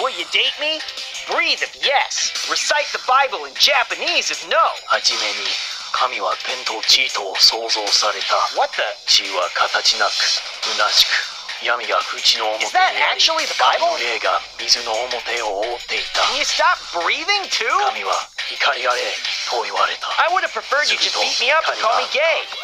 Will you date me? Breathe if yes. Recite the Bible in Japanese if no. はじめに神は天と地とを創造された。 What the? 地は形なく虚しく闇が淵の表 Is に that あり actually the 神 Bible? の霊が水の表を覆っていた。 Can you stop breathing too? 神は光あれと言われた。 I would have preferred you just beat me up and call me gay.